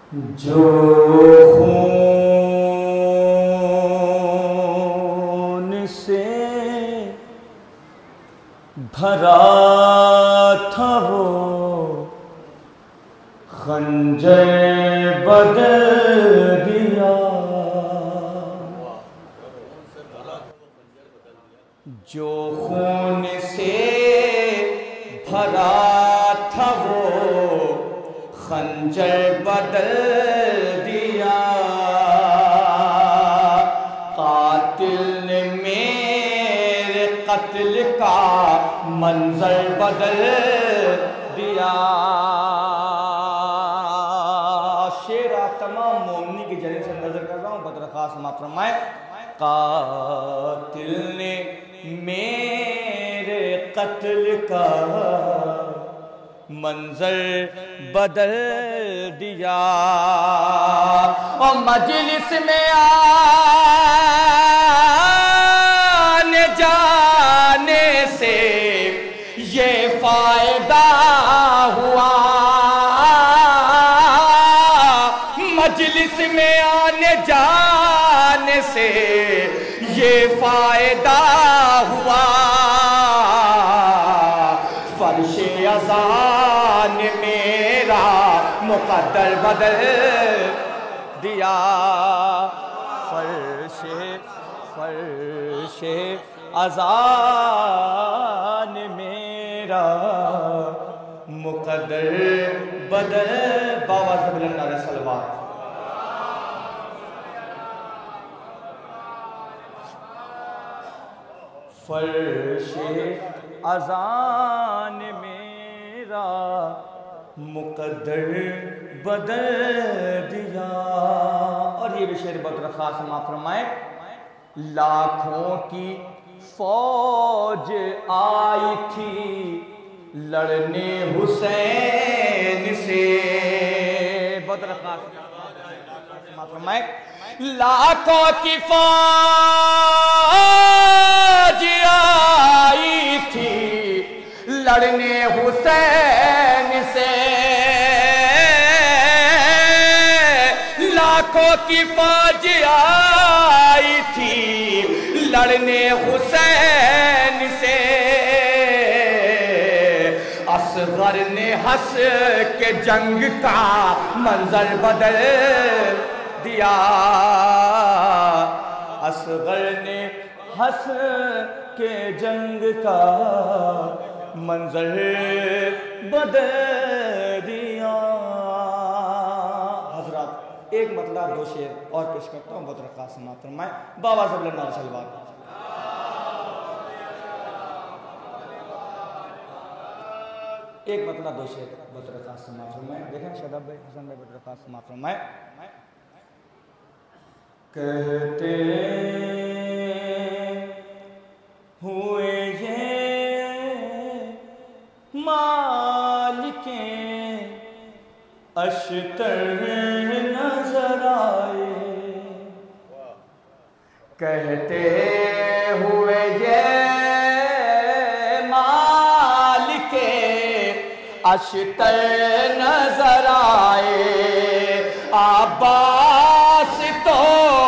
جو خون سے بھرا تھا وہ خنجر بدل دیا، جو خون سے بھرا تھا وہ خنجر بدل دیا، قاتل نے میرے قتل کا منظر بدل دیا۔ شعر آپ تمام مومنی کے جریے سے نظر کر رہا ہوں، بدرخواست معاف فرمائے۔ قاتل نے میرے قتل کا منظر بدل دیا، اور مجلس میں آنے جانے سے یہ فائدہ ہوا، مجلس میں آنے جانے سے یہ فائدہ ہوا، فرش اذان میرا مقدر بدل دیا، فرش اذان میرا مقدر بدل، باواز بلند علیہ صلوات۔ فرش اذان میرا مقدر بدل دیا۔ اور یہ بھی شعر بدرخواست معاف فرمائے۔ لاکھوں کی فوج آئی تھی لڑنے حسین سے، بدرخواست معاف فرمائے۔ لاکھوں کی فوج آئی تھی لڑنے حسین سے، لاکھوں کی فوج آئی تھی لڑنے حسین سے، اصغر نے ہنس کے جنگ کا منظر بدل دیا، اصغر نے ہنس کے جنگ کا منظر بدل دیا۔ حضرات ایک مطلع دو شعر اور پیش کرتا ہوں، بدرخواست معاف فرمائے۔ باواز بلند علیہ صلوات۔ ایک مطلع دو شعر بدرخواست معاف فرمائے۔ دیکھیں شاداب بھائی، حسن بھائی، بدرخواست معاف فرمائے۔ کہتے ہوئے یہ مالکیں اشتر نظر آئے، کہتے ہوئے یہ مالکیں اشتر نظر آئے، عباس تو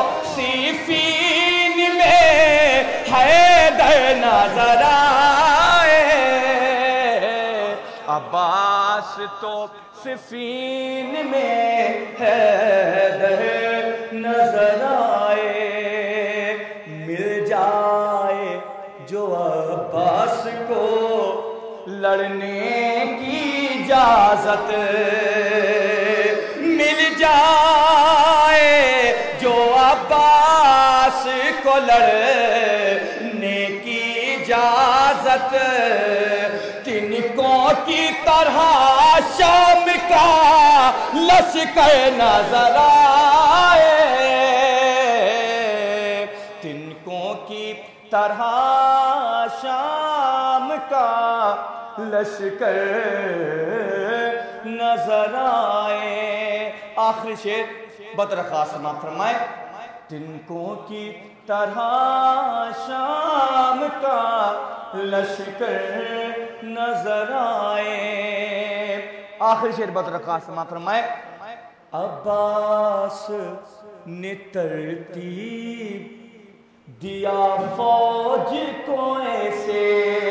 صفین میں حیدر نظر آئے، عباس تو صفین میں حیدر نظر آئے، مل جائے جو عباس کو لڑنے کی اجازت، مل جائے جو عباس کو لڑنے کی اجازت، تنکوں کی طرح شام کا لشکر نظر آئے، تنکوں کی طرح شام کا لشکر نظر آئے۔ آخری شعر بدرخواست معاف فرمائے۔ تنکوں کی طرح شام کا لشکر نظر آئے۔ آخری شعر بدرخواست معاف فرمائے۔ عباس نے ترتیب دیا فوج کو ایسے،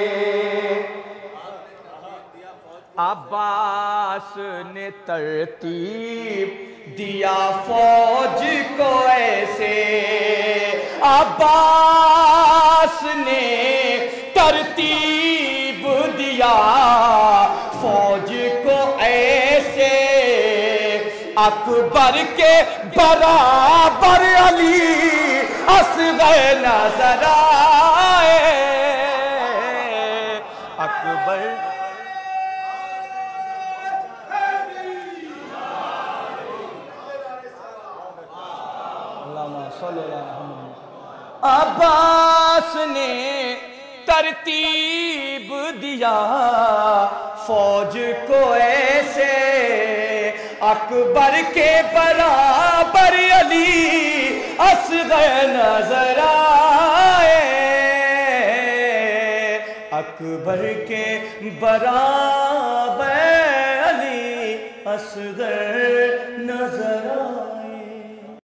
عباس نے ترتیب دیا فوج کو ایسے، عباس نے ترتیب دیا فوج کو ایسے، اکبر کے برابر علی اصغر نظر آئے، اکبر عباس نے ترتیب دیا فوج کو ایسے، اکبر کے برابر علی اصغر نظر آئے، اکبر کے برابر علی اصغر نظر آئے۔